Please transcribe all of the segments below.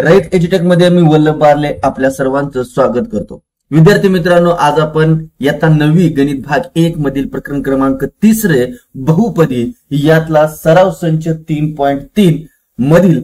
Right एज्युटेक मध्ये मी Vallabh barley आपल्या सर्वांचं स्वागत करतो। विद्यार्थी मित्रांनो, आज आपण इयत्ता 9वी गणित भाग 1 मधील प्रकरण क्रमांक 3 बहुपदी यातला सराव संच 3.3 मधील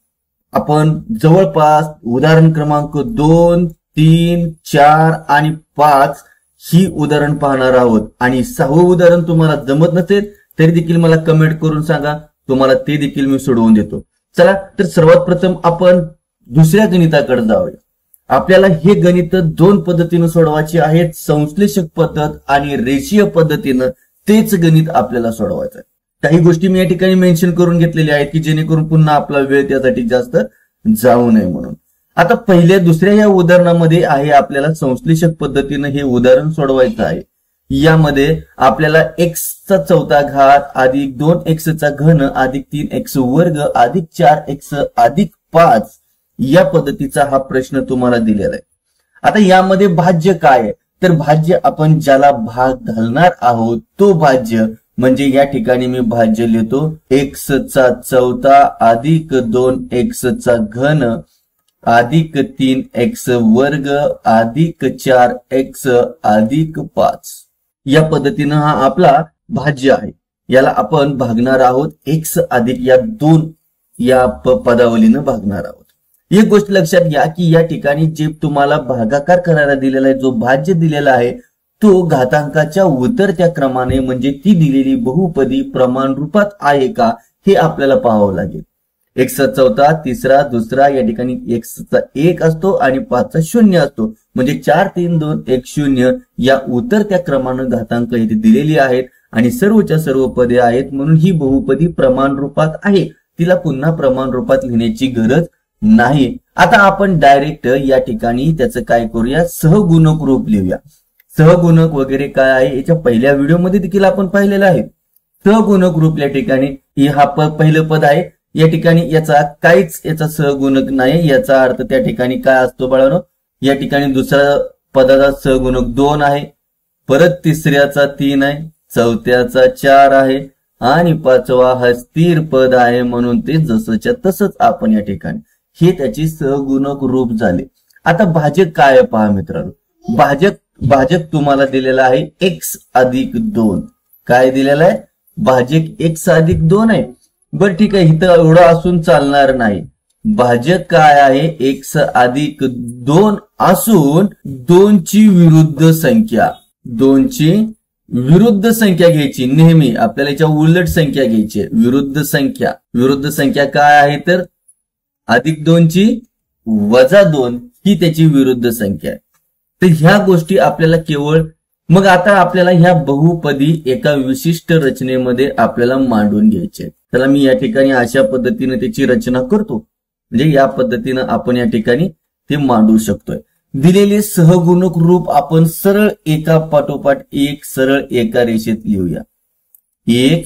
आपण जवळपास उदाहरण क्रमांक 2, 3, 4 आणि 5 ही उदाहरण पाहणार आहोत। आणि 6वं उदाहरण तुम्हाला जमत नसेल तरी देखील मला कमेंट करून सांगा, तुम्हाला ते देखील मी सोडवून देतो। चला तर सर्वात प्रथम आपण दुसऱ्या गणिताकडे जाऊया। आपल्याला हे गणित दोन पद्धतीने सोडवायचे आहेत, संश्लेषक पद्धत आणि रेषीय पद्धतीने तेच गणित आपल्याला सोडवायचं आहे। काही गोष्टी मी या ठिकाणी मेन्शन करून घेतलेल्या आहेत की जेणेकरून पुन्हा आपला वेळ त्यासाठी जास्त जाऊ नये म्हणून। आता पहिल्या दुसऱ्या या उदाहरणामध्ये आहे आपल्याला संश्लेषक पद्धतीने हे उदाहरण सोडवायचं आहे। यामध्ये आपल्याला x चा चौथा घात अधिक 2x चा घन अधिक 3x वर्ग अधिक 4x अधिक 5 या पद्धतीचा हा प्रश्न तुम्हाला दिलेला आहे। आता यामध्ये भाज्य काय आहे तर भाज्य आपण ज्याला भाग घालणार आहोत तो भाज्य म्हणजे या ठिकाणी मी भाज्य लिहितो x चा चौथा अधिक 2x चा घन अधिक 3x वर्ग अधिक 4x अधिक 5 या पद्धतीने हा आपला भाज्य आहे। याला आपण भागणार आहोत x अधिक या 2 या पदावलीने भागणार आहोत। एक गोष्ट लक्षात घ्या की या ठिकाणी जे तुम्हाला भागाकार करायला दिलेला आहे, जो भाज्य दिलेला आहे तो घातांकाच्या उतरत्या क्रमाने म्हणजे ती दिलेली बहुपदी प्रमाण रूपात आहे का हे आपल्याला पाहावं लागेल। x चा चौथा, तिसरा, दुसरा या ठिकाणी x चा 1 असतो आणि 5 चा 0 असतो, म्हणजे 4 3 2 1 0 या उतरत्या क्रमाने घातांक इथे दिलेली आहेत आणि सर्वच्या सर्व पदे आहेत, म्हणून ही बहुपदी प्रमाण रूपात आहे, तिला पुन्हा प्रमाण रूपात लिहिण्याची गरज नाही। आता आपण डायरेक्ट या ठिकाणी त्याचं काय करूया, सहगुणक रूप लिहूया। सहगुणक वगैरे काय आहे याच्या पहिल्या व्हिडिओमध्ये देखील आपण पाहिलेलं आहे। सहगुणक रूप या ठिकाणी हा पहिलं पद आहे, या ठिकाणी याचा काहीच याचा सहगुणक नाही, याचा अर्थ त्या ठिकाणी काय असतो बाळांनो, या ठिकाणी दुसरा पदाचा सहगुणक 2 आहे, परत तिसऱ्याचा 3 आहे, चौथ्याचा 4 आहे आणि 5वा हा स्थिर पद आहे, म्हणून ते जसंच्या तसंच आपण या ठिकाणी हे त्याची सहगुणक रूप झाले। आता भाजक काय पहा मित्रांनो, भाजक तुम्हाला दिलेला आहे x अधिक 2, काय दिलेला आहे, भाजक x अधिक 2 आहे। बरं ठीक आहे, इथं एवढं असून चालणार नाही, भाजक काय आहे x अधिक 2 असून 2 ची विरुद्ध संख्या, 2 ची विरुद्ध संख्या घ्यायची, नेहमी आपल्याला याच्या उलट संख्या घ्यायची, विरुद्ध संख्या काय आहे तर अधिक 2 ची वजा 2 ही त्याची विरुद्ध संख्या आहे। तर ह्या गोष्टी आपल्याला केवळ मग आता आपल्याला ह्या बहुपदी एका विशिष्ट रचनेमध्ये आपल्याला मांडून घ्यायचे। त्याला मी या ठिकाणी अशा पद्धतीने त्याची रचना करतो, म्हणजे या पद्धतीने आपण या ठिकाणी ते मांडू शकतोय। दिलेले सहगुणक रूप आपण सरळ एका पाठोपाठ एक सरळ एका रेषेत लिहूया। 1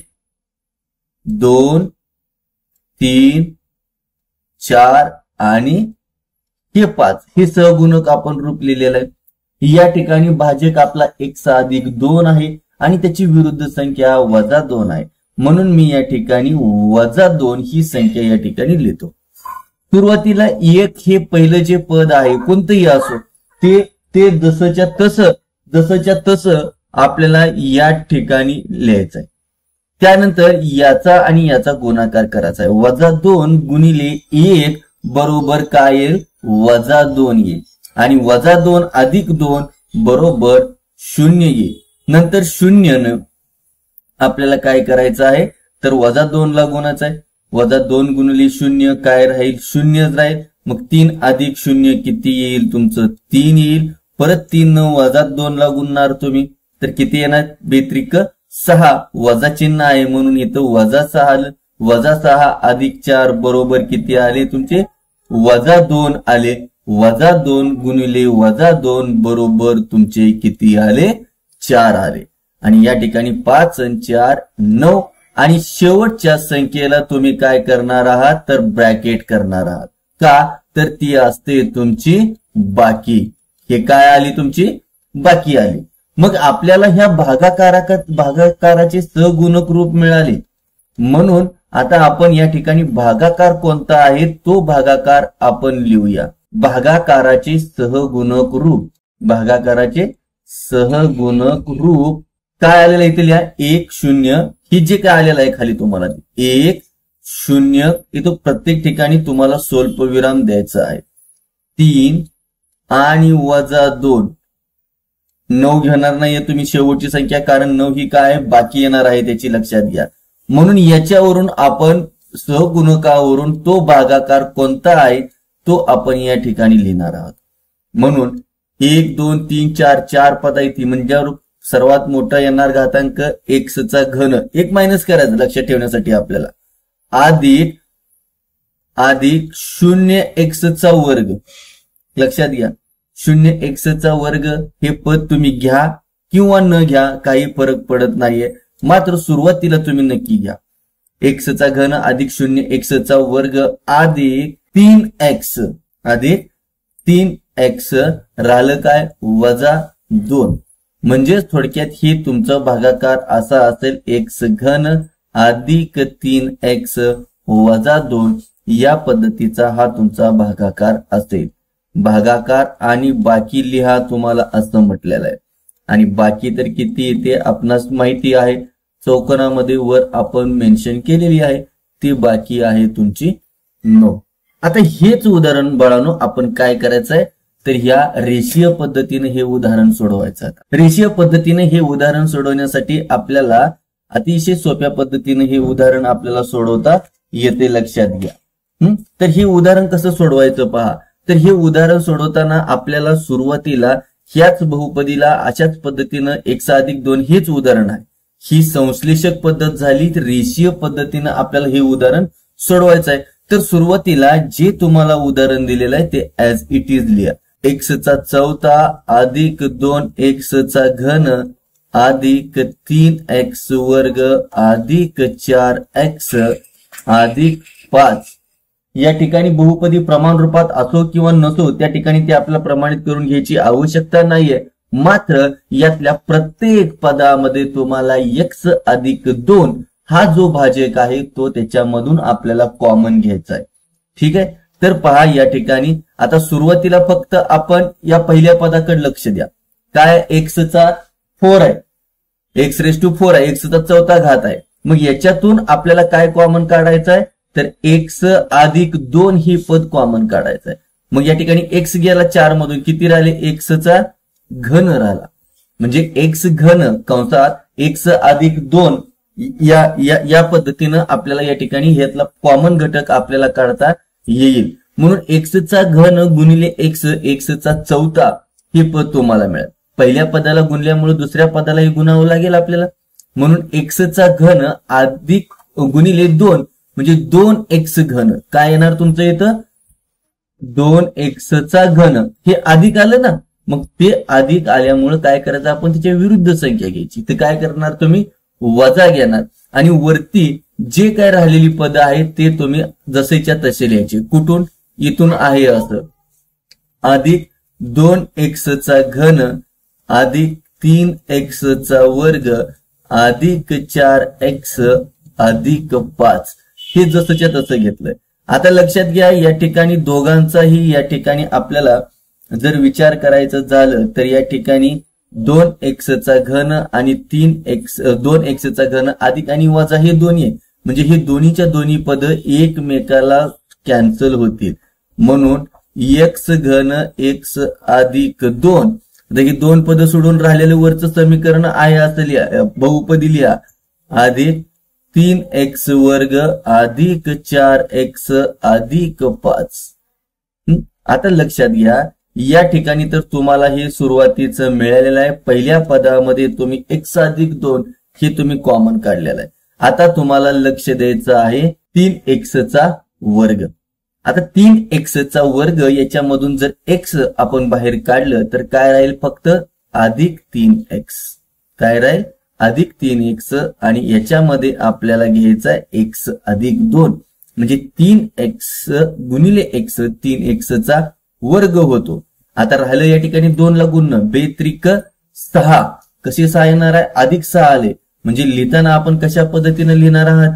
2 3 4 आणि हे 5 हे सहगुणक आपण रूप लिहिलेलं आहे। या ठिकाणी भाजक आपला x अधिक 2 आहे आणि त्याची विरुद्ध संख्या वजा 2 आहे, म्हणून मी या ठिकाणी वजा 2 ही संख्या या ठिकाणी लिहितो। सुरुवातीला 1 हे पहिलं जे पद आहे कोणतंही असो ते जसंच्या तसं आपल्याला या ठिकाणी लिहायचं आहे। त्यानंतर याचा आणि याचा गुणाकार करायचा आहे, वजा 2 गुणिले 1 बरोबर काय येईल, वजा 2 येईल आणि वजा 2 अधिक 2 बरोबर 0 येईल। नंतर 0 न आपल्याला काय करायचं आहे तर वजा 2 ला गुणायचं आहे, वजा 2 गुणिले 0 काय राहील, 0 राहील, मग 3 अधिक 0 किती येईल तुमचं 3 येईल, परत 3 न वजा 2 ला गुणणार तुम्ही तर किती येणार, बेत्रिक 6, वजा चिन्ह आहे म्हणून इथं वजा 6 आलं, वजा 6 अधिक 4 बरोबर किती आले तुमचे वजा 2 आले, वजा 2 गुणिले वजा 2 बरोबर तुमचे किती आले 4 आले। आणि या ठिकाणी 5 आणि 4 9 आणि शेवटच्या संख्येला तुम्ही काय करणार आहात तर ब्रॅकेट करणार आहात, का तर ती असते तुमची बाकी, हे काय आली तुमची बाकी आली। मग आपल्याला ह्या भागाकाराचे सहगुणक रूप मिळाले, म्हणून आता आपण या ठिकाणी भागाकार कोणता आहे तो भागाकार आपण लिहूया. भागाकाराचे सहगुणक रूप, भागाकाराचे सहगुणक रूप काय आलेलं आहे इथे लिहा. 1 0 ही जे काय आलेलं आहे खाली तुम्हाला 1 0 इथं प्रत्येक ठिकाणी तुम्हाला स्वल्पविराम द्यायचा आहे. 3 आणि -2 9 घेणार नाहीये तुम्ही शेवटची संख्या, कारण 9 ही काय बाकी येणार आहे त्याची लक्षात घ्या. म्हणून याच्यावरून आपण सहगुणकावरून तो भागाकार कोणता आहे तो आपण या ठिकाणी लिहिणार आहोत. म्हणून 1 2 3 4 4 पद आहे ती म्हणजे सर्वात मोठा येणार घातांक x चा घन, एक मायनस करायचं लक्षात ठेवण्यासाठी आपल्याला, अधिक 0x चा वर्ग. लक्षात घ्या 0x चा वर्ग हे पद तुम्ही घ्या किंवा न घ्या काही फरक पडत नाहीये, मात्र सुरुवातीला तुम्ही नक्की घ्या. x चा घन अधिक 0x चा वर्ग अधिक 3x अधिक 3x राहिलं काय -2. म्हणजे थोडक्यात हे तुमचा भागाकार असा असेल x घन अधिक 3x -2 या पद्धतीचा हा तुमचा भागाकार असेल. भागाकार आणि बाकी लिहा तुम्हाला असं म्हटलेलं आहे. आणि बाकी तर किती येते आपणास माहिती आहे, चौकोनामध्ये वर आपण मेन्शन केलेली आहे, ती बाकी आहे तुमची 9. आता हेच उदाहरण बाळांनो आपण काय करायचं आहे तर ह्या रेषीय पद्धतीने हे उदाहरण सोडवायचं. रेषीय पद्धतीने हे उदाहरण सोडवण्यासाठी आपल्याला अतिशय सोप्या पद्धतीने हे उदाहरण आपल्याला सोडवता येते, लक्षात घ्या. तर हे उदाहरण कसं सोडवायचं पहा. तर हे उदाहरण सोडवताना आपल्याला सुरुवातीला ह्याच बहुपदीला अशाच पद्धतीनं x+2 हेच उदाहरण आहे. ही संश्लेषक पद्धत झाली, तर रेषीय पद्धतीनं आपल्याला हे उदाहरण सोडवायचं आहे. तर सुरुवातीला जे तुम्हाला उदाहरण दिलेलं आहे ते ऍज इट इज लिहा. x⁴ अधिक 2x चा घन अधिक 3x वर्ग अधिक 4x अधिक 5. या ठिकाणी बहुपदी प्रमाण रूपात असो किंवा नसो त्या ठिकाणी ते आपल्याला प्रमाणित करून घ्यायची आवश्यकता नाहीये, मात्र यातल्या प्रत्येक पदामध्ये तुम्हाला x+2 हा जो भाजक आहे तो त्याच्यामधून आपल्याला कॉमन घ्यायचा आहे. ठीक आहे. तर पहा या ठिकाणी आता सुरुवातीला फक्त आपण या पहिल्या पदाकडे लक्ष द्या. काय x⁴ आहे, x⁴ आहे, x⁴ घात आहे. मग याच्यातून आपल्याला काय कॉमन काढायचं आहे तर x+2 ही पद कॉमन काढायचं आहे. मग या ठिकाणी x गेला 4 मधून, किती राहिले x चा घन राहिला. म्हणजे x घन कंसात x+2 या पद्धतीनं आपल्याला या ठिकाणी ह्यातला कॉमन घटक आपल्याला काढता येईल. म्हणून x चा घन गुणिले x⁴ हे पद तुम्हाला मिळेल. पहिल्या पदाला गुणल्यामुळे दुसऱ्या पदालाही गुणावं लागेल आपल्याला. म्हणून x चा घन अधिक गुणिले 2 म्हणजे 2x घन काय येणार तुमचं इथं 2x चा घन. हे अधिक आलं ना, मग ते अधिक आल्यामुळे काय करायचं आपण त्याच्या विरुद्ध संख्या घ्यायची. ते काय करणार तुम्ही वजा घेणार आणि वरती जे काय राहिलेली पद आहेत ते तुम्ही जसेच्या तसे लिहायचे. कुठून इथून आहे असं अधिक 2x चा घन अधिक 3x चा वर्ग अधिक 4x अधिक 5 हे जसंच्या तसं घेतलंय. आता लक्षात घ्या या ठिकाणी दोघांचाही या ठिकाणी आपल्याला जर विचार करायचं झालं तर या ठिकाणी 2x चा घन आणि 2x चा घन अधिक आणि वजा हे दोन्ही आहे. म्हणजे हे दोन्हीच्या दोन्ही पद एकमेकाला कॅन्सल होतील. म्हणून x घन x अधिक 2, हे 2 पद सोडून राहिलेलं वरचं समीकरण आहे असं लिहा, बहुपदी लिहा अधिक 3x वर्ग अधिक 4x अधिक 5. आता लक्षात घ्या या ठिकाणी तर तुम्हाला हे सुरुवातीचं मिळालेलं आहे. पहिल्या पदामध्ये तुम्ही x+2 हे तुम्ही कॉमन काढलेलं आहे. आता तुम्हाला लक्ष द्यायचं आहे 3x चा वर्ग. आता 3x चा वर्ग याच्यामधून जर x आपण बाहेर काढलं तर काय राहील फक्त अधिक 3x. काय राहील अधिक 3x आणि याच्यामध्ये आपल्याला घ्यायचा आहे x+2 म्हणजे 3x गुणिले x 3x चा वर्ग होतो. आता राहिलं या ठिकाणी 2 ला गुणणं, 2×3=6. कसे 6 येणार आहे अधिक 6 आले म्हणजे लिहिताना आपण कशा पद्धतीने लिहिणार आहात ते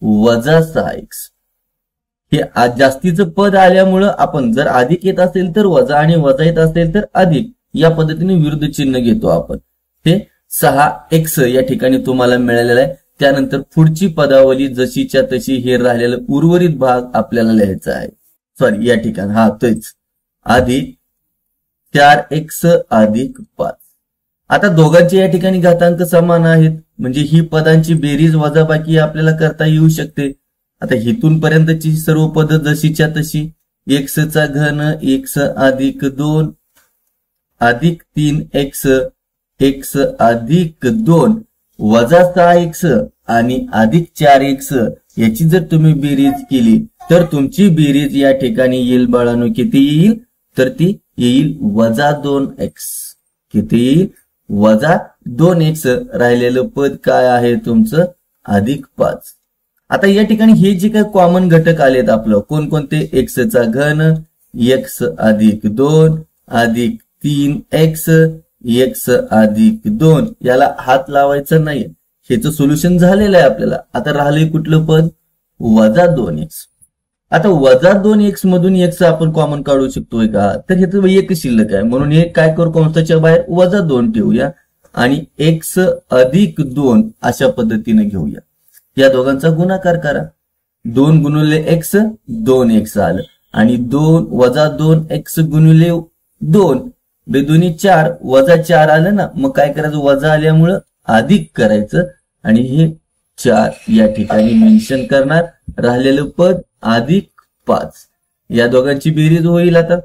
वजा 6x. हे जास्तीचं पद आल्यामुळं आपण जर अधिक येत असेल तर वजा आणि वजा येत असेल तर अधिक या पद्धतीने विरुद्ध चिन्ह घेतो आपण. हे 6x या ठिकाणी तुम्हाला मिळालेलं आहे. त्यानंतर पुढची पदावली जशीच्या तशी हे राहिलेलं उर्वरित भाग आपल्याला लिहायचा आहे. सॉरी या ठिकाणी तेच अधिक 4x अधिक 5. आता दोघांचे या ठिकाणी घातांक समान आहेत म्हणजे ही पदांची बेरीज वजाबाकी आपल्याला करता येऊ शकते. आता इथून पर्यंतची सर्व पद जशीच्या तशी x चा घन x अधिक 2 अधिक 3x x अधिक 2 वजा 6x आणि अधिक 4x याची जर तुम्ही बेरीज केली तर तुमची बेरीज या ठिकाणी येईल बाळांनो किती येईल तर ती येईल वजा 2x. किती येईल वजा 2x. राहिलेलं पद काय आहे तुमचं अधिक 5. आता या ठिकाणी हे जे काही कॉमन घटक आलेत आपलं कोणकोणते x चा घन x अधिक 2 अधिक 3x x अधिक 2 याला हात लावायचा नाही. ह्याचं सोल्युशन झालेलं आहे आपल्याला. आता राहिले कुठलं पद वजा 2x. आता वजा 2x मधून x आपण कॉमन काढू शकतोय का तर ह्याचं एक शिल्लक आहे म्हणून हे काय करू कंसाच्या बाहेर वजा 2 ठेवूया आणि x अधिक 2 अशा पद्धतीने घेऊया. या दोघांचा गुणाकार करा. 2 गुणिले x 2x आलं आणि 2 वजा 2x गुणिले 2 बेदोनी 4 वजा 4 आलं ना. मग काय करायचं वजा आल्यामुळं अधिक करायचं आणि हे 4 या ठिकाणी मेन्शन करणार. राहिलेलं पद अधिक 5. या दोघांची बेरीज होईल आता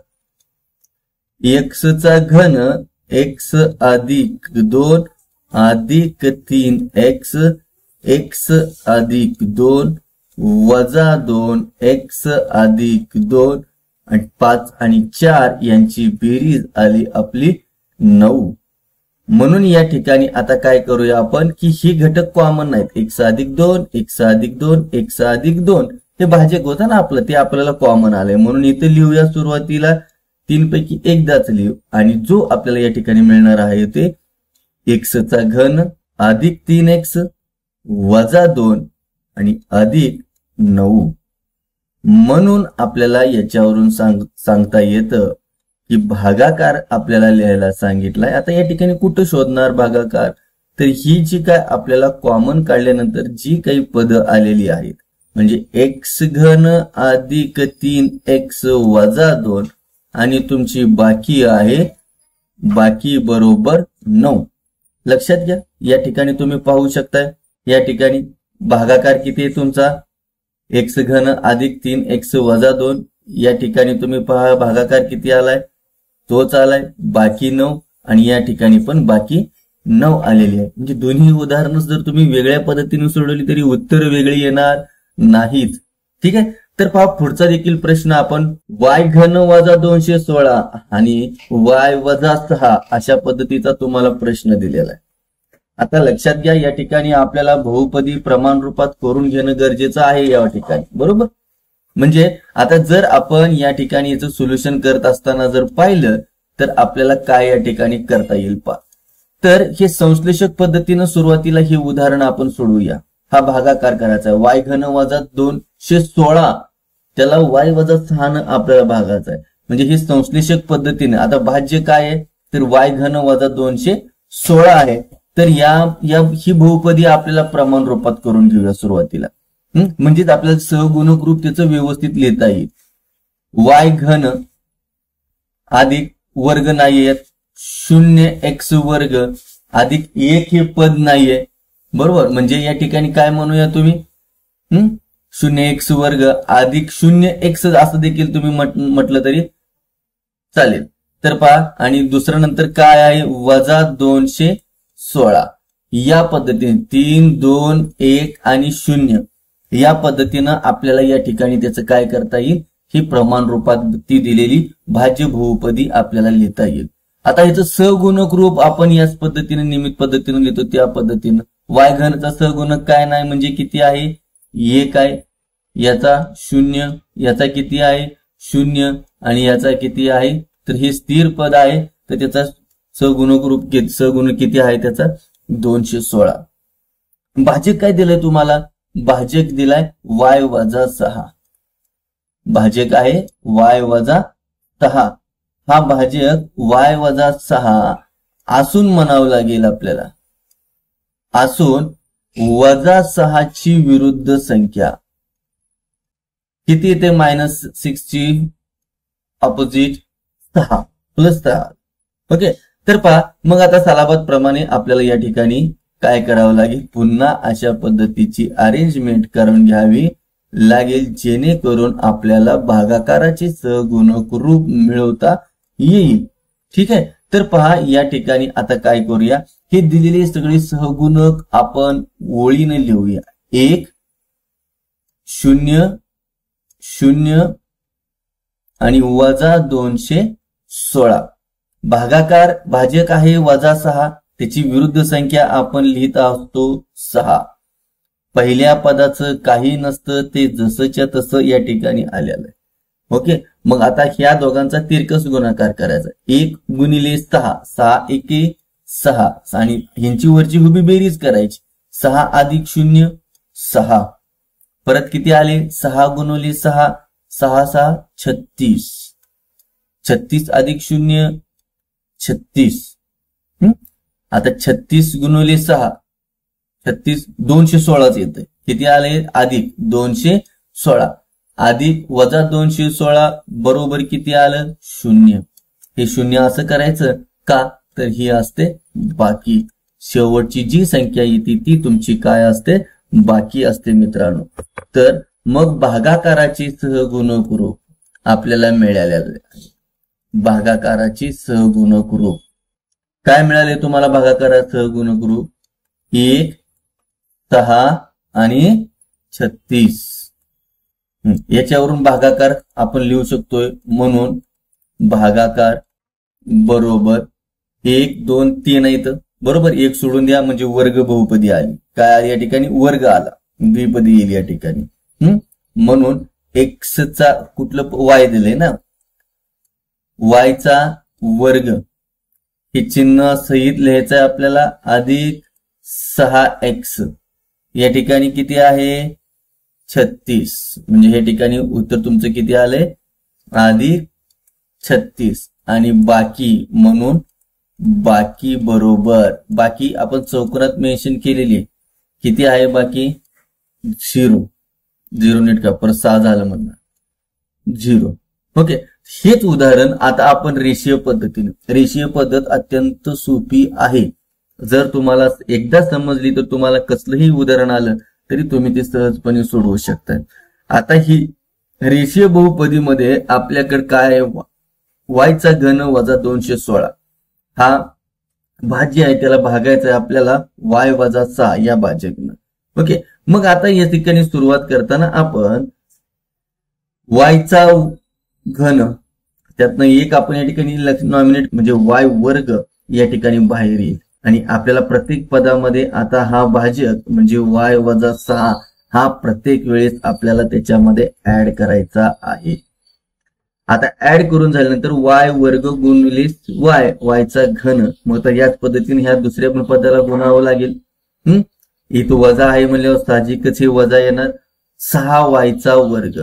x चा घन x अधिक 2 अधिक 3x x अधिक 2 वजा 2x अधिक 2 आणि 5 आणि 4 यांची बेरीज आली आपली 9. म्हणून या ठिकाणी आता काय करूया आपण की हे घटक कॉमन नाहीत. x अधिक 2 x अधिक 2 x अधिक 2 हे भाजक होतं ना आपलं ते आपल्याला कॉमन आलंय म्हणून इथे लिहूया. सुरुवातीला 3 पैकी एकदाच लिहू आणि जो आपल्याला या ठिकाणी मिळणार आहे ते x चा घन अधिक 3x वजा 2 आणि अधिक 9. म्हणून आपल्याला याच्यावरून सांगता येतं की भागाकार आपल्याला लिहायला सांगितलाय. आता या ठिकाणी कुठं शोधणार भागाकार तर ही जी काय आपल्याला कॉमन काढल्यानंतर जी काही पद आलेली आहेत म्हणजे x घन अधिक 3x वजा 2 आणि तुमची बाकी आहे बाकी बरोबर 9. लक्षात घ्या. या ठिकाणी तुम्ही पाहू शकताय या ठिकाणी भागाकार किती आहे तुमचा x घन अधिक 3x वजा 2. या ठिकाणी तुम्ही पहा भागाकार किती आलाय तोच आलाय बाकी 9 आणि या ठिकाणी पण बाकी 9 आलेली आहे. म्हणजे दोन्ही उदाहरणं जर तुम्ही वेगळ्या पद्धतीने सोडवली तरी उत्तर वेगळी येणार नाहीत. ठीक आहे. तर पहा पुढचा देखील प्रश्न आपण y घन वजा 216 आणि y वजा 6 अशा पद्धतीचा तुम्हाला प्रश्न दिलेला आहे. आता लक्षात घ्या या ठिकाणी आपल्याला बहुपदी प्रमाण रूपात करून घेणं गरजेचं आहे या ठिकाणी बरोबर. म्हणजे आता जर आपण या ठिकाणी याचं सोल्युशन करत असताना जर पाहिलं तर आपल्याला काय या ठिकाणी करता येईल पहा. तर हे संश्लेषक पद्धतीनं सुरुवातीला हे उदाहरण आपण सोडवूया. हा भागाकार करायचा आहे y घन वजा 216 त्याला y वजा 6 आपल्याला भागायचा आहे म्हणजे हे संश्लेषक पद्धतीने. आता भाज्य काय आहे तर y घन वजा 216 आहे. तर ही बहुपदी आपल्याला प्रमाण रूपात करून घेऊया सुरुवातीला. म्हणजेच आपल्याला सहगुणक रूप त्याचं व्यवस्थित लिहिता येईल. y घन अधिक वर्ग नाहीये 0x वर्ग अधिक 1 हे पद नाहीये बरोबर. म्हणजे या ठिकाणी काय म्हणूया तुम्ही 0x वर्ग अधिक 0x असं देखील तुम्ही म्हटलं तरी चालेल. तर पहा आणि दुसरं नंतर काय आहे वजा 216 या पद्धतीने 3 2 1 आणि 0 या पद्धतीनं आपल्याला या ठिकाणी त्याचं काय करता येईल ही प्रमाण रूपात ती दिलेली भाज्य बहुपदी आपल्याला लिहिता येईल. आता याचं सहगुणक रूप आपण याच पद्धतीने नियमित पद्धतीने लिहितो त्या पद्धतीनं. y घनचा सहगुणक काय नाही म्हणजे किती आहे 1 आहे याचा 0 याचा किती आहे 0 आणि याचा किती आहे तर हे स्थिर पद आहे तर त्याचा सहगुणक किती आहे त्याचा 216. भाजक काय दिलंय तुम्हाला भाजक दिलाय y वजा 6, भाजक आहे y वजा 6, हा भाजक y वजा 6 असून म्हणावं लागेल आपल्याला, असून वजा 6 ची विरुद्ध संख्या किती येते, -6 ची ऑपोजिट 6 प्लस 6. ओके, तर पहा मग आता सालाबाद प्रमाणे आपल्याला या ठिकाणी काय करावं लागेल, पुन्हा अशा पद्धतीची अरेंजमेंट करून घ्यावी लागेल जेणेकरून आपल्याला भागाकाराचे सहगुणक रूप मिळवता येईल. ठीक आहे, तर पहा या ठिकाणी आता काय करूया, हे दिलेले सगळे सहगुणक आपण ओळीने लिहूया. 1 0 0 आणि वजा 216. भागाकार भाजक आहे वजा 6, त्याची विरुद्ध संख्या आपण लिहित असतो 6. पहिल्या पदाचं काही नसतं, ते जसंच्या तसं या ठिकाणी आलेलं आहे. ओके, मग आता ह्या दोघांचा तिरकस गुणाकार करायचा. 1 गुणिले 6, 6 एके 6 आणि ह्यांची वरची उभी बेरीज करायची. 6 अधिक 0 6, परत किती आले, 6 गुणिले 6 6 6 36, 36 अधिक 0 36. आता 36 गुणिले 6 36 216 येते. किती आले, अधिक 216 अधिक वजा 216 बरोबर किती आलं, 0. हे 0 असं करायचं का, तर ही असते बाकी. शेवटची जी संख्या येते ती तुमची काय असते, बाकी असते मित्रांनो. तर मग भागाकाराची सहगुणक रूप आपल्याला मिळालेले आहे. भागाकाराची सहगुणक रूप काय मिळाले तुम्हाला, भागाकाराचे सहगुणक रूप 1 6 आणि 36. याच्यावरून भागाकार आपण लिहू शकतोय. म्हणून भागाकार बरोबर 1 2 3 येतं बरोबर. 1 सोडून द्या म्हणजे वर्ग बहुपदी आली. काय आली या ठिकाणी, वर्ग आला, द्विपदी येईल या ठिकाणी. म्हणून x चा कुठलं y दिलंय ना, y चा वर्ग हे चिन्ह सहित लिहायचं आहे आपल्याला, अधिक 6x. या ठिकाणी किती आहे, 36. म्हणजे हे ठिकाणी उत्तर तुमचं किती आलंय, अधिक 36. आणि बाकी म्हणून बाकी बरोबर, बाकी आपण चौकोनात मेन्शन केलेली आहे. किती आहे बाकी, 0 0 नीट का, परत 6 झालं म्हणणार 0. ओके, हेच उदाहरण आता आपण रेषीय पद्धतीने, रेषीय पद्धत अत्यंत सोपी आहे. जर तुम्हाला एकदा समजली तर तुम्हाला कसलंही उदाहरण आलं तरी तुम्ही ते सहजपणे सोडवू शकता. आता ही रेषीय बहुपदीमध्ये आपल्याकडे काय आहे, y चा घन वजा 216 हा भाज्य आहे, त्याला भागायचा आहे आपल्याला y वजा 6 या भाजकनं. ओके, मग आता या ठिकाणी सुरुवात करताना आपण y चा घन त्यातनं एक आपण या ठिकाणी नॉमिनेट म्हणजे y वर्ग या ठिकाणी बाहेर येईल. आणि आपल्याला प्रत्येक पदामध्ये आता हा भाजक म्हणजे y वजा 6 हा प्रत्येक वेळेस आपल्याला त्याच्यामध्ये ऍड करायचा आहे. आता ऍड करून झाल्यानंतर y वर्ग गुणिले y चा घन, मग तर याच पद्धतीने ह्या दुसऱ्या पण पदाला गुणावं लागेल. इथं वजा आहे म्हणल्यावर साहजिकच हे वजा येणार. 6y चा वर्ग,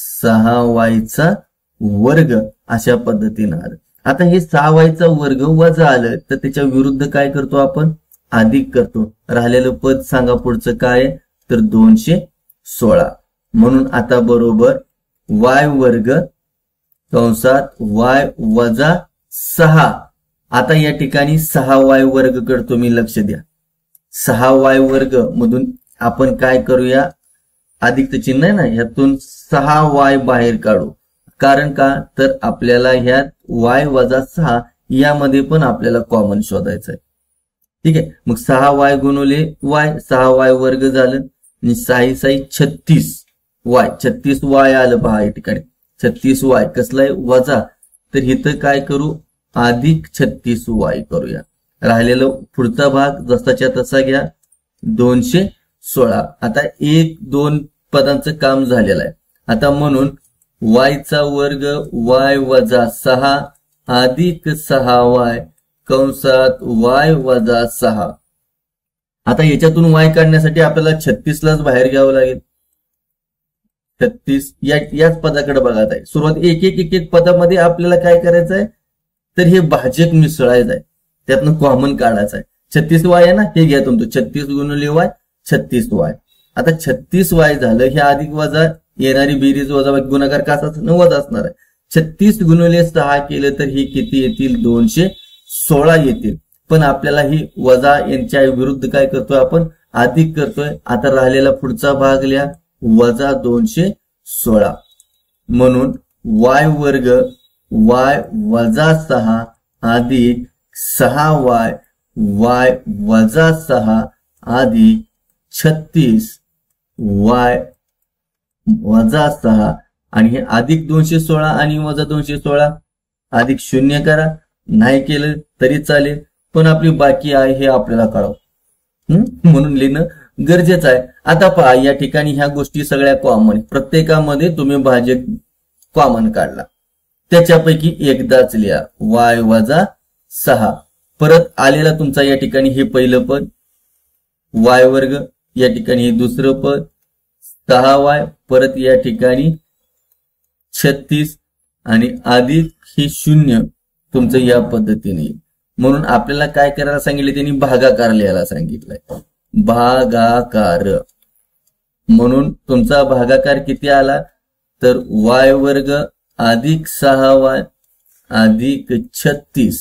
6y चा वर्ग अशा पद्धतीनं. आता हे 6y चा वर्ग वजा आलं तर त्याच्या विरुद्ध काय करतो आपण, अधिक करतो. राहिलेलं पद सांगा पुढचं काय, तर 216. म्हणून आता बरोबर y वर्ग कंसात y वजा 6. आता या ठिकाणी 6y वर्ग करतो मी, लक्ष द्या. 6y वर्ग मधून आपण काय करूया, अधिकचं चिन्ह आहे ना, ह्यातून 6y बाहेर काढू. कारण का, तर आपल्याला ह्यात y वजा 6 यामध्ये पण आपल्याला कॉमन शोधायचं आहे. ठीक आहे, मग 6y गुणिले y, 6y वर्ग झालं आणि 6 6 36y, 36y आलं पहा या ठिकाणी. 36y कसलं आहे, वजा. तर इथं काय करू, अधिक 36y करूया. राहिलेलं पुढचा भाग जसाच्या तसा घ्या, 216. आता 1 2 पदांचं काम झालेलं आहे. आता म्हणून y चा वर्ग y वजा 6 अधिक 6y कंसात y वजा 6. आता याच्यातून y काढण्यासाठी आपल्याला 36लाच बाहेर घ्यावं लागेल. 36 याच पदाकडे बघत आहे. सुरुवात एक एक पदामध्ये आपल्याला काय करायचं आहे, तर हे भाजक मिसळायचं आहे, त्यातनं कॉमन काढायचं आहे. 36y आहे ना, हे घ्या तुमचं 36 गुणिले y 36y. आता 36y झालं, हे अधिक वजा येणारी बेरीज वजा गुणाकार कसा 90 असणार आहे. 36 गुणिले 6 केलं तर हे किती येतील, 216 येतील. पण आपल्याला ही वजा यांच्या विरुद्ध काय करतोय आपण, अधिक करतोय. आता राहिलेला पुढचा भाग लिहा, वजा 216. म्हणून y वर्ग y वजा 6 अधिक 6y y वजा 6 अधिक 36y वजा 6 आणि हे अधिक 216 आणि वजा 216 अधिक 0 करा. नाही केलं तरी चालेल, पण आपली बाकी आहे हे आपल्याला कळावं म्हणून लिहिणं गरजेचं आहे. आता पहा, या ठिकाणी ह्या गोष्टी सगळ्या कॉमन, प्रत्येकामध्ये तुम्ही भाजक कॉमन काढला, त्याच्यापैकी एकदाच लिहा y वजा 6. परत आलेला तुमचा या ठिकाणी हे पहिलं पद y वर्ग, या ठिकाणी हे दुसरं पद 6y, परत या ठिकाणी 36 आणि अधिक हे 0 तुमचं या पद्धतीने. म्हणून आपल्याला काय करायला सांगितले, त्यांनी भागाकार लिहायला सांगितलंय, भागाकार. म्हणून तुमचा भागाकार किती आला, तर y वर्ग अधिक 6y अधिक 36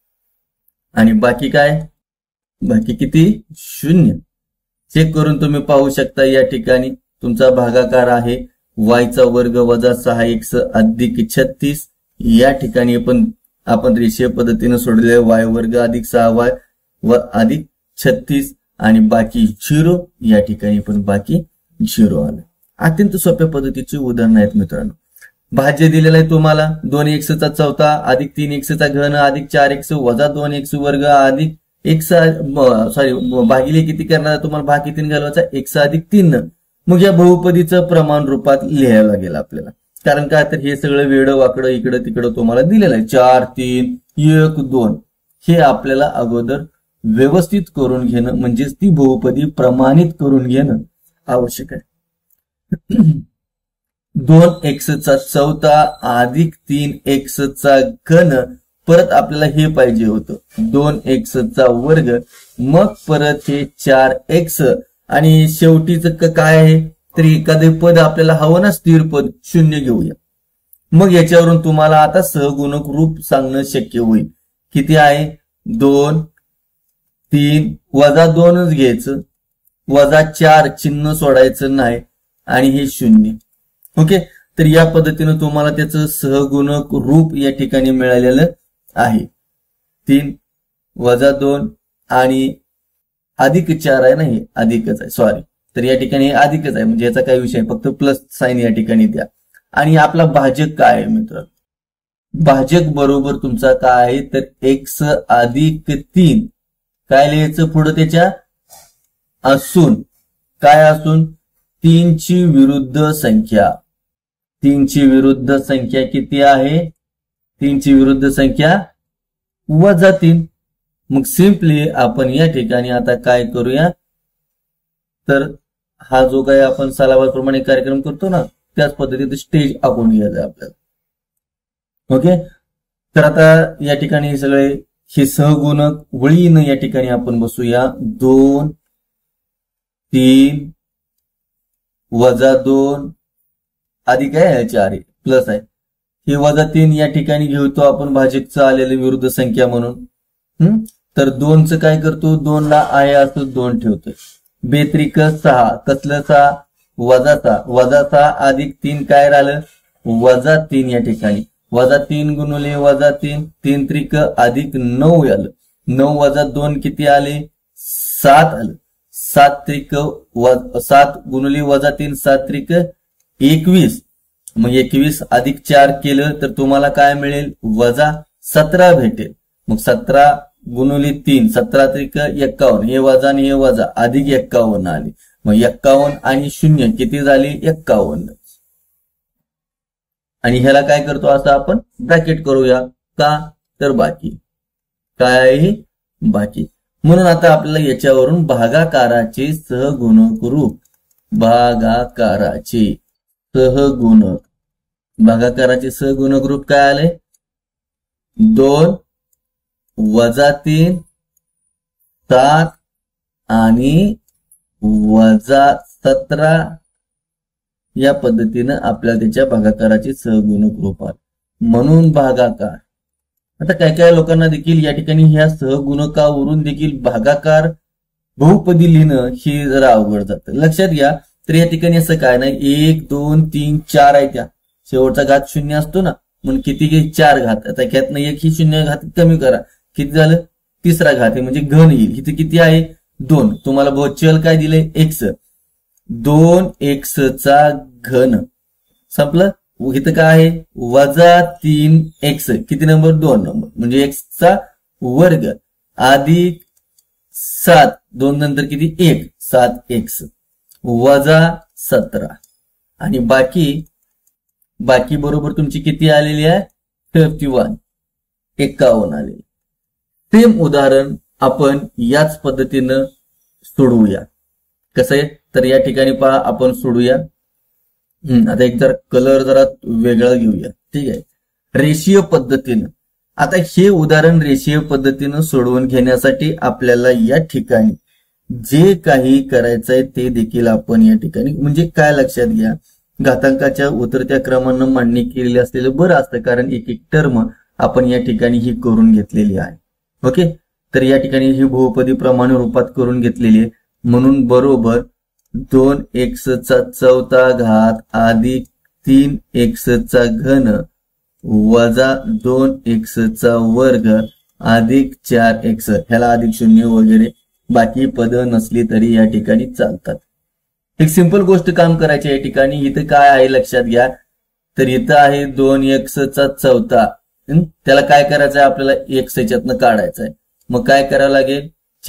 आणि बाकी काय, बाकी किती 0. चेक करून तुम्ही पाहू शकता, या ठिकाणी तुमचा भागाकार आहे y चा वर्ग वजा 6x अधिक 36. या ठिकाणी पण आपण रेषीय पद्धतीने सोडले y वर्ग अधिक 6y व अधिक 36 आणि बाकी 0. या ठिकाणी पण बाकी 0 आलं. अत्यंत सोप्या पद्धतीची उदाहरण आहेत मित्रांनो. भाज्य दिलेला आहे तुम्हाला 2x चा चौथा अधिक 3x चा घन अधिक 4x वजा 2x वर्ग अधिक x भागिले किती करणार तुम्हाला, भाग किती घालवायचा, x अधिक 3. मग या बहुपदीचं प्रमाण रूपात लिहायला लागेल आपल्याला. कारण काय, तर हे सगळं वेडं वाकडं इकडं तिकडं तुम्हाला दिलेलं आहे. 4 3 1 2 हे आपल्याला अगोदर व्यवस्थित करून घेणं, म्हणजेच ती बहुपदी प्रमाणित करून घेणं आवश्यक आहे. 2x चा चौथा अधिक 3x चा घन, परत आपल्याला हे पाहिजे होतं 2x चा वर्ग, मग परत हे 4x आणि शेवटीच काय आहे, तर एखादे पद आपल्याला हवं ना, स्थिर पद 0 घेऊया. मग याच्यावरून तुम्हाला आता सहगुणक रूप सांगणं शक्य होईल. किती आहे, 2 3 वजा 2च घ्यायचं, वजा 4 चिन्ह सोडायचं नाही आणि हे 0. ओके, तर या पद्धतीने तुम्हाला त्याचं सहगुणक रूप या ठिकाणी मिळालेलं आहे. 3 वजा 2 आणि अधिक 4 आहे ना, हे अधिकच आहे, सॉरी. तर या ठिकाणी हे अधिकच आहे, म्हणजे याचा काही विषय, फक्त प्लस साइन या ठिकाणी द्या. आणि आपला भाजक काय आहे मित्र, भाजक बरोबर तुमचा काय आहे, तर x अधिक 3 काय लिहायचं पुढे त्याच्या, असून काय असून 3 ची विरुद्ध संख्या. 3 ची विरुद्ध संख्या किती आहे, 3 ची विरुद्ध संख्या वजा 3. मग सिंपली आपण या ठिकाणी आता काय करूया, तर हा जो काही आपण सालाबादप्रमाणे कार्यक्रम करतो ना, त्याच पद्धतीने स्टेज आखून घ्यायचा आपल्याला. ओके, तर आता या ठिकाणी सगळे हे सहगुणक वळीनं या ठिकाणी आपण बसूया. 2 3 वजा 2 अधिक आहे 4 प्लस आहे, हे वजा 3 या ठिकाणी घेतो आपण भाजकचं आलेलं विरुद्ध संख्या म्हणून. तर 2चं काय करतो, 2 ला आहे असं 2 ठेवतोय. बेत्रिक 6, कसलं 6 वजा 6, वजा 6 अधिक 3 काय राहिलं, वजा 3. या ठिकाणी वजा 3 गुणिले वजा 3, 3 त्रिक अधिक 9 आलं. 9 वजा 2 किती आले, 7 आलं. 7 त्रिक 7 गुणिले वजा 3, 7 त्रिक 21. मग 21 अधिक 4 केलं तर तुम्हाला काय मिळेल, वजा 17 भेटेल. मग 17 गुणिले 3, 17 त्रिक 51, हे वजा आणि हे वजा अधिक 51 आले. मग 51 आणि 0 किती झाले, 51. आणि ह्याला काय करतो, असं आपण ब्रॅकेट करूया का, तर बाकी काय आहे, बाकी. म्हणून आता आपल्याला याच्यावरून भागाकाराचे सहगुणक रूप, भागाकाराचे सहगुणक, भागाकाराचे सहगुणक रूप काय आले? 2 वजा 3 7 आणि वजा 17 या पद्धतीनं आपल्याला त्याच्या भागाकाराचे सहगुणक रूप आले. म्हणून भागाकार. आता काय काय लोकांना देखील या ठिकाणी ह्या सहगुणकावरून देखील भागाकार बहुपदी लिहिणं हे जरा अवघड जातं. लक्षात घ्या. तर या ठिकाणी असं काय नाही, 1 2 3 4 आहे, त्या शेवटचा घात 0 असतो ना, म्हणून किती घे? 4 घात. आता ह्यातनं एक ही 0 घात कमी करा, किती झालं? तिसरा घात आहे, म्हणजे घन येईल. इथे किती आहे? 2. तुम्हाला बहुचल काय दिले? x. 2x चा घन. संपलं. इथं काय आहे? वजा 3x. किती नंबर? 2 नंबर, म्हणजे x चा वर्ग अधिक 7. 2 नंतर किती? 1. 7x वजा 17. आणि बाकी बरोबर तुमची किती आलेली आहे? 51 आलेली. सेम उदाहरण आपण याच पद्धतीनं सोडवूया. कसं आहे? तर या ठिकाणी पहा, आपण सोडूया. आता एक जर कलर जरा वेगळा घेऊया. ठीक आहे. रेषीय पद्धतीनं. आता हे उदाहरण रेषीय पद्धतीनं सोडवून घेण्यासाठी आपल्याला या ठिकाणी जे काही करायचंय ते देखील आपण या ठिकाणी, म्हणजे काय लक्षात घ्या, घातांकाच्या उतरत्या क्रमानं मांडणी केलेली असलेलं बरं असतं, कारण एक एक टर्म आपण या ठिकाणी ही करून घेतलेली आहे. ओके. तर या ठिकाणी ही बहुपदी प्रमाण रूपात करून घेतलेली आहे. म्हणून बरोबर 2x चा 4था घात अधिक 3x चा घन वजा 2x चा वर्ग अधिक 4x. ह्याला अधिक 0 वगैरे बाकी पद नसली तरी या ठिकाणी चालतात. एक सिंपल गोष्ट काम करायची या ठिकाणी. इथं काय आहे लक्षात घ्या. तर इथं आहे 2x चा 4था. त्याला काय करायचं आहे? आपल्याला x याच्यातनं काढायचं आहे. मग काय करावं लागेल?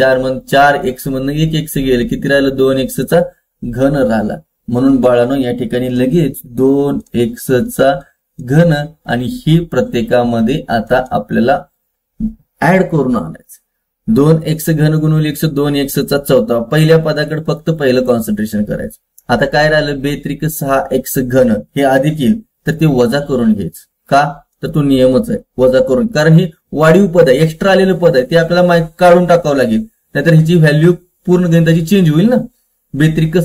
4x मधनं 1x गेले, किती राहिलं? 2x चा घन राहिला. म्हणून बाळांनो या ठिकाणी लगेच 2x चा घन आणि ही प्रत्येकामध्ये आता आपल्याला ऍड करून आणायचं. 2x घन गुणिले x, 2x चा 4था. पहिल्या पदाकडे फक्त पहिलं कॉन्सन्ट्रेशन करायचं. आता काय राहिलं? 2 6x घन. हे अधिक येईल तर ते वजा करून घ्यायचं. का? तर तो नियमच आहे, वजा करून. कारण ही वाढीव पद आहे, एक्स्ट्रा आलेलं पद आहे, ते आपल्याला काढून टाकावं लागेल, नाहीतर ह्याची व्हॅल्यू पूर्ण गणिताची चेंज होईल ना. 2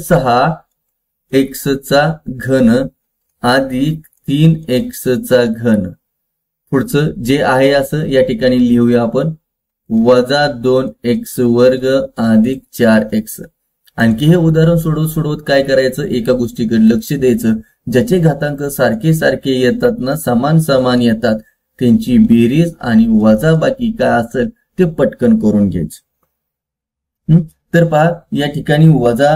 6x चा घन अधिक 3x चा घन. पुढचं जे आहे असं या ठिकाणी लिहूया आपण. वजा 2x वर्ग अधिक 4x. आणखी हे उदाहरण सोडवत काय करायचं? एका गोष्टीकडे लक्ष द्यायचं. ज्याचे घातांक सारखे सारखे येतात ना, समान समान येतात, त्यांची बेरीज आणि वजा बाकी काय असेल ते पटकन करून घ्यायचं. तर पहा या ठिकाणी वजा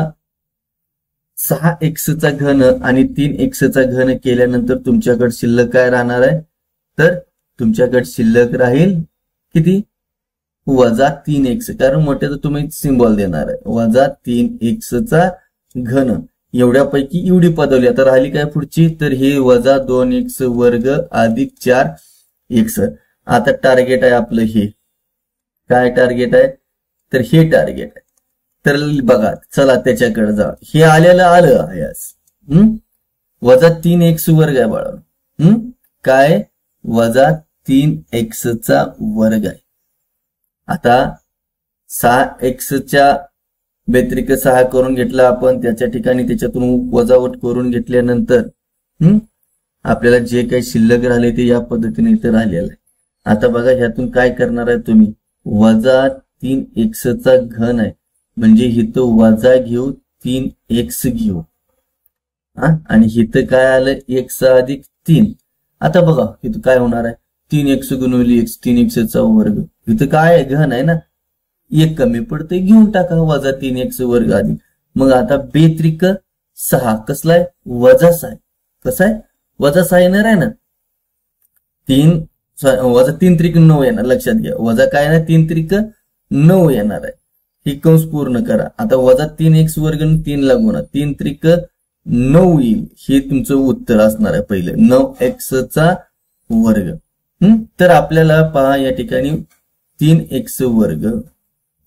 6x चा घन आणि 3x चा घन केल्यानंतर तुमच्याकडे शिल्लक काय राहणार आहे? तर तुमच्याकडे शिल्लक राहील किती? वजा 3x. कारण मोठ्याचा तुम्ही सिंबॉल देणार आहे. वजा 3x चा घन. एवढ्यापैकी एवढी पदवली. आता राहिली काय पुढची? तर हे वजा 2x वर्ग अधिक 4x. आता टार्गेट आहे आपलं हे. काय टार्गेट आहे? तर हे टार्गेट आहे. तर बघा, चला त्याच्याकडे जा. हे आलेलं आलं आहे. वजा 3x वर्ग आहे बाळा. काय? वजा 3x चा वर्ग आहे. आता 6x च्या व्यतिरिक्त 6 करून घेतला आपण, त्याच्या ठिकाणी त्याच्यातून वजावट करून घेतल्यानंतर आपल्याला जे काही शिल्लक राहिले ते या पद्धतीने इथे राहिलेलं आहे. आता बघा ह्यातून काय करणार आहे तुम्ही? वजा 3x चा घन आहे, म्हणजे इथं वजा घेऊ 3x घेऊ. आणि इथं काय आलं? x अधिक 3. आता बघा इथं काय होणार आहे? 3x गुणिले x, 3x चा वर्ग. इथं काय आहे? घन आहे ना, एक कमी पडते, घेऊन टाका वजा 3x वर्ग अधिक. मग आता 2 6 कसला आहे? वजा 6. कसं आहे? वजा 6 येणार आहे ना. वजा 3 9 येणार. लक्षात घ्या, वजा काय ना 3 9 येणार आहे. ही कंस पूर्ण करा. आता वजा 3x वर्ग 3 ला गुणा, 3 9 येईल. हे तुमचं उत्तर असणार आहे पहिलं, 9x चा वर्ग. तर आपल्याला पहा या ठिकाणी 3x वर्ग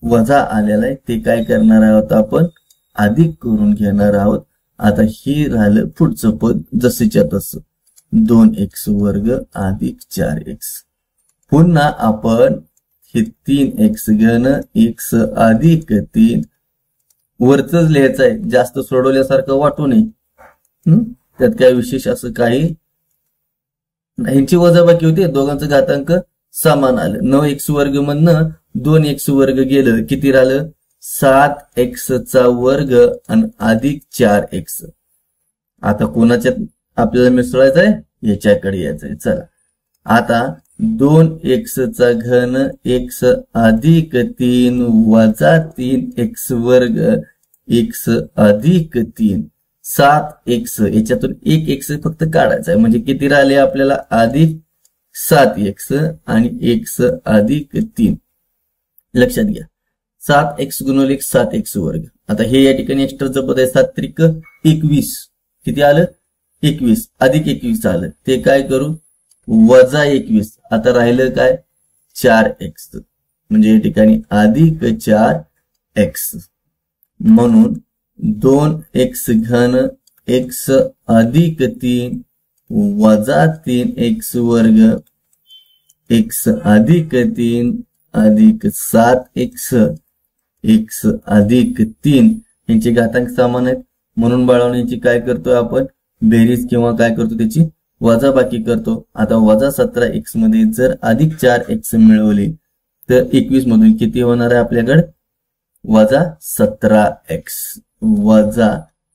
वजा आलेला आहे ते काय करणार आहोत आपण अधिक करून घेणार आहोत. आता हे राहिलं पुढचं पद जसेच्या तसं 2x वर्ग अधिक 4x. पुन्हा आपण हे 3x घन x अधिक 3 वरचंच लिहायचं आहे, जास्त सोडवल्यासारखं वाटू नये. त्यात काय विशेष असं काही ह्यांची वजाबाकी होती, दोघांचं घातांक समान आलं. 9x वर्ग मधनं 2x वर्ग गेलं, किती राहिलं 7x चा वर्ग आणि अधिक 4x. आता कोणाच्यात आपल्याला मिसळायचं आहे, याच्याकडे यायचंय. चला आता 2x चा घन x अधिक 3 वजा 3x वर्ग x अधिक 3 7x. याच्यातून एक x फक्त काढायचा आहे, म्हणजे किती राहिले आपल्याला अधिक 7x आणि x अधिक 3. लक्षात घ्या 7x गुणिले 7x वर्ग. आता हे या ठिकाणी एक्स्ट्राचं पद आहे 7 त्रिक 21. किती आलं 21 अधिक 21 आलं, ते काय करू वजा 21. आता राहिलं काय 4x, म्हणजे या ठिकाणी अधिक 4x. म्हणून 2x घन x अधिक 3 वजा 3x वर्ग x अधिक 3 अधिक 7x x अधिक 3 यांचे घातांक समान आहेत. म्हणून बाळवण्याची काय करतोय आपण बेरीज किंवा काय करतो त्याची वजाबाकी करतो. आता वजा 17x मध्ये जर अधिक 4x मिळवली तर 21 मधून किती होणार आहे आपल्याकडे वजा 17x वजा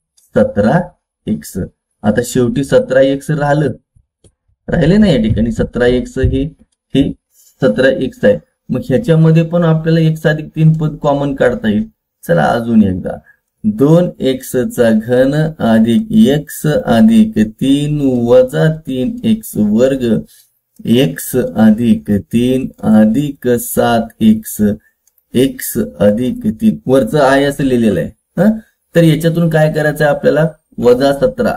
17x. आता शेवटी 17x राहिले ना या ठिकाणी 17x हे 17x आहे. मग ह्याच्यामध्ये पण आपल्याला x अधिक 3 पद कॉमन काढता येईल. चला अजून एकदा 2x चा घन अधिक x अधिक 3 वजा 3x वर्ग x अधिक 3 अधिक 7x x अधिक 3 वरचं आहे असं लिहिलेलं आहे. तर याच्यातून काय करायचं आहे आपल्याला वजा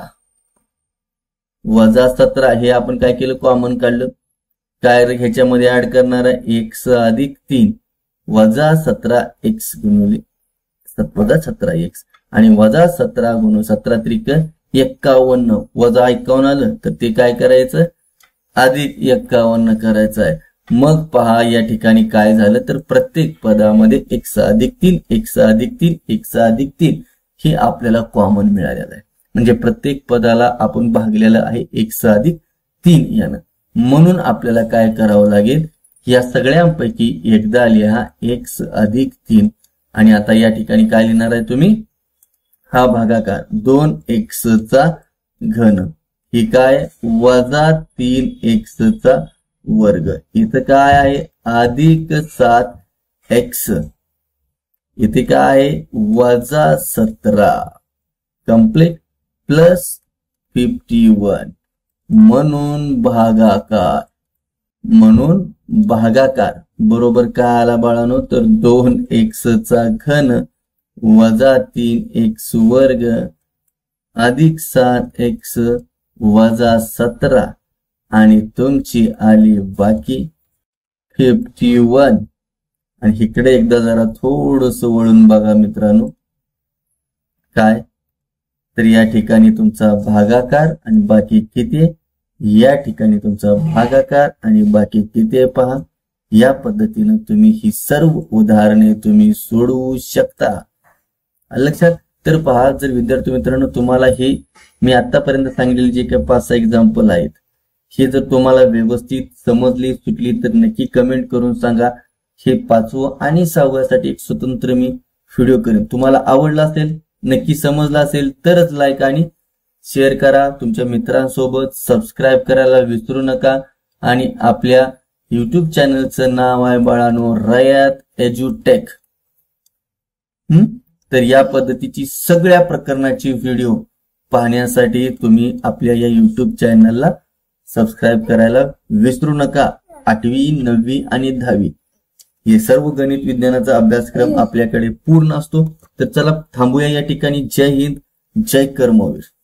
17 हे आपण काय केलं कॉमन काढलं. काय ह्याच्यामध्ये ऍड करणार आहे x अधिक 3 वजा 17x गुणिले वजा 17x आणि वजा 17 गुणिले 17 त्रिक 51 वजा 51 आलं तर ते काय करायचं अधिक 51 करायचं आहे. मग पहा या ठिकाणी काय झालं तर प्रत्येक पदामध्ये x अधिक 3 x अधिक 3 x अधिक 3 हे आपल्याला कॉमन मिळालेलं आहे. म्हणजे प्रत्येक पदाला आपण भागलेलं आहे x अधिक 3 यानं. म्हणून आपल्याला काय करावं लागेल या सगळ्यांपैकी एकदा लिहा x अधिक 3 आणि आता या ठिकाणी काय लिहिणार आहे तुम्ही हा भागाकार 2x चा घन ही काय वजा 3x चा वर्ग. इथं काय आहे अधिक 7x इथे काय आहे वजा 17 कंप्लीट प्लस 51 म्हणून भागाकार बरोबर काय आला बाळांनो तर 2x चा घन वजा 3x वर्ग अधिक 7x वजा 17 आणि तुमची आली बाकी 51. आणि इकडे एकदा जरा थोडस वळून बघा मित्रांनो काय तर या ठिकाणी तुमचा भागाकार आणि बाकी किती या ठिकाणी तुमचा भागाकार आणि बाकी किती पहा. या पद्धतीने तुम्ही ही सर्व उदाहरणे तुम्ही सोडवू शकता. लक्षात तर पहा जर विद्यार्थी मित्रांनो तुम्हाला हे मी आतापर्यंत सांगितलेले जे काही 5-6 एक्झाम्पल आहेत हे जर तुम्हाला व्यवस्थित समजली सुटली तर नक्की कमेंट करून सांगा. हे 5व आणि 6व्यासाठी एक स्वतंत्र मी व्हिडिओ करेन. तुम्हाला आवडला असेल नक्की समजला असेल तरच लाईक आणि शेअर करा. तुमच्या मित्रांसोबत सबस्क्राईब करायला विसरू नका. आणि आपल्या YouTube चॅनलचं नाव आहे बाळांनो रयात एज्युटेक. तर या पद्धतीची सगळ्या प्रकरणाची व्हिडिओ पाहण्यासाठी तुम्ही आपल्या या YouTube चॅनलला सबस्क्राईब करायला विसरू नका. 8वी 9वी आणि 10वी हे सर्व गणित विज्ञानाचा अभ्यासक्रम आपल्याकडे पूर्ण असतो. तर चला थांबूया या ठिकाणी. जय हिंद जय कर्मवीर.